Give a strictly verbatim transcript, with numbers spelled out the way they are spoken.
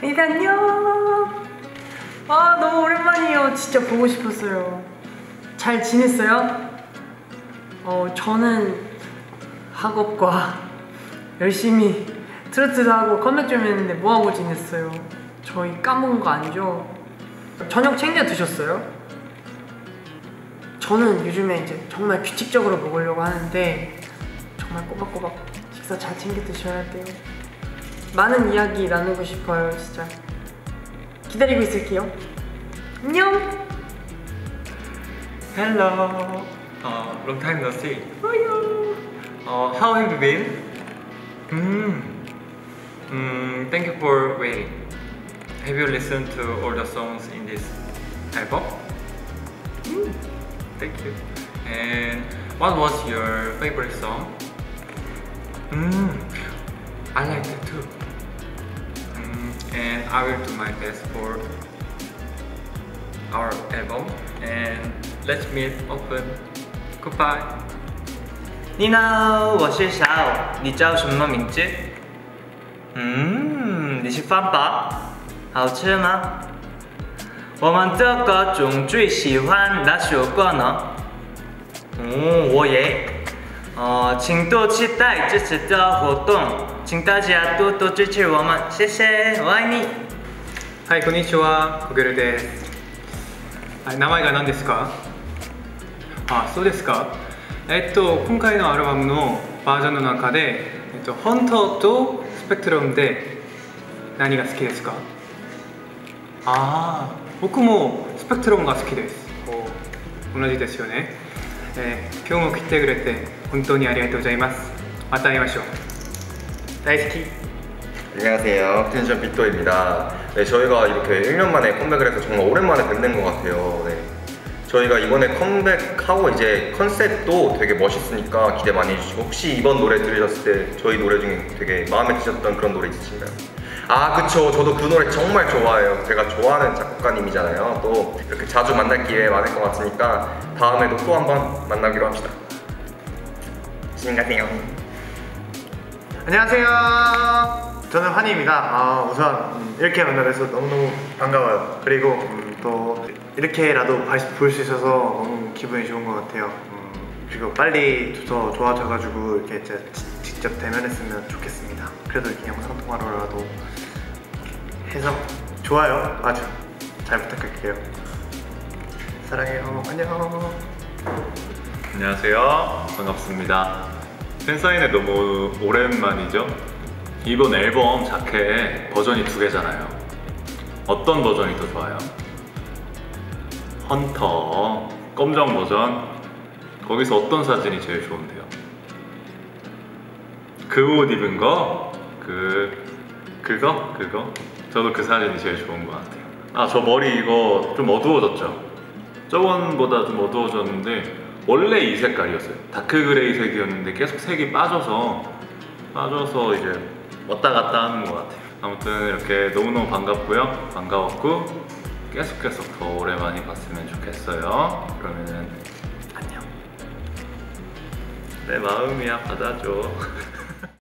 이제 안녕. 아 너무 오랜만이에요. 진짜 보고 싶었어요. 잘 지냈어요? 어 저는 학업과 열심히 트로트도 하고 컴백 좀 했는데 뭐하고 지냈어요? 저희 까먹은 거 아니죠? 저녁 챙겨 드셨어요? 저는 요즘에 이제 정말 규칙적으로 먹으려고 하는데 정말 꼬박꼬박 식사 잘 챙겨 드셔야 돼요. 많은 이야기 나누고 싶어요. 진짜 기다리고 있을게요. 안녕. Hello. Uh, long time no see. Uh, how have you been? Mm. Mm, thank you for waiting. Have you listened to all the songs in this album? Mm. Thank you. And what was your favorite song? Mm. I like it too. Mm. And I will do my best for our album. And let's meet often. Goodbye. 你好，我是小欧，你叫什么名字？嗯，你是饭吧？好吃吗？我们这个中最喜欢哪首歌呢？嗯，我也。呃，请多期待这次的活动，请大家多多支持我们，谢谢，我愛你。 はい、こんにちは、コゲルです。はい、名前が何ですか？あ、そうですか。えっと、今回のアルバムのバージョンの中で、えっと、本当とスペクトラムで何が好きですか？ああ、僕もスペクトラムが好きです。同じですよね。えー、今日も来てくれて本当にありがとうございます。また会いましょう。大好き。 안녕하세요, 텐션 빅토입니다. 네, 저희가 이렇게 일 년 만에 컴백을 해서 정말 오랜만에 뵙는 것 같아요. 네. 저희가 이번에 컴백하고 이제 컨셉도 되게 멋있으니까 기대 많이 해주시고, 혹시 이번 노래 들으셨을 때 저희 노래 중에 되게 마음에 드셨던 그런 노래 있으신가요? 아 그쵸, 저도 그 노래 정말 좋아해요. 제가 좋아하는 작곡가님이잖아요. 또 이렇게 자주 만날 기회 많을 것 같으니까 다음에도 또 한번 만나기로 합시다. 신인 같아요. 안녕하세요. 저는 환희입니다. 아, 우선 음, 이렇게 만나뵈서 너무너무 반가워요. 그리고 음, 또 이렇게라도 볼 수 있어서 너무 기분이 좋은 것 같아요. 음, 그리고 빨리 더 좋아져가지고 이렇게 제, 직접 대면했으면 좋겠습니다. 그래도 이렇게 영상 통화로라도 해서 좋아요. 아주 잘 부탁할게요. 사랑해요. 안녕. 안녕하세요. 반갑습니다. 팬사인회 너무 오랜만이죠? 이번 앨범 자켓 버전이 두 개잖아요. 어떤 버전이 더 좋아요? 헌터 검정 버전. 거기서 어떤 사진이 제일 좋은데요? 그 옷 입은 거? 그... 그거? 그거? 저도 그 사진이 제일 좋은 것 같아요. 아, 저 머리 이거 좀 어두워졌죠? 저번보다 좀 어두워졌는데 원래 이 색깔이었어요. 다크 그레이 색이었는데 계속 색이 빠져서 빠져서 이제 왔다 갔다 하는 것 같아요. 아무튼 이렇게 너무너무 반갑고요. 반가웠고 계속 계속 더 오래 많이 봤으면 좋겠어요. 그러면은 안녕. 내 마음이야, 받아줘.